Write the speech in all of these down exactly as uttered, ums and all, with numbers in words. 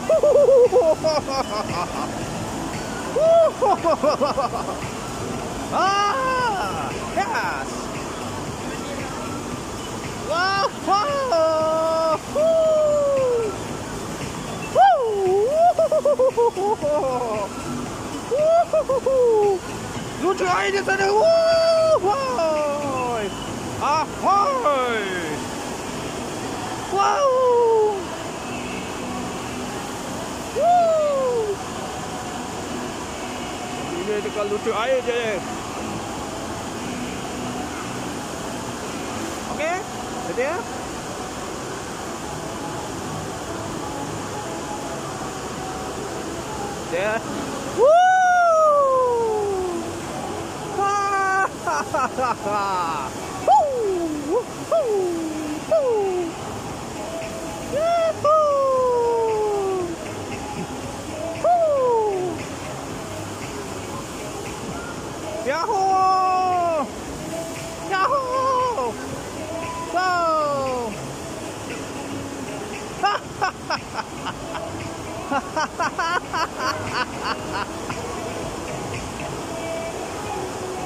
Ah, yes. Wow. Lucu air di sana. Wow. Ahoy. Wow. Ini dekat lucu air je. Okey, jadi ya. Ya. Woo! Ha ha ha ha. Woo! Woo! Yahoo! Yahoo! Go! Ha ha ha ha!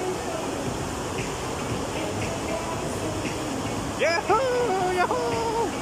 Yahoo! Yahoo!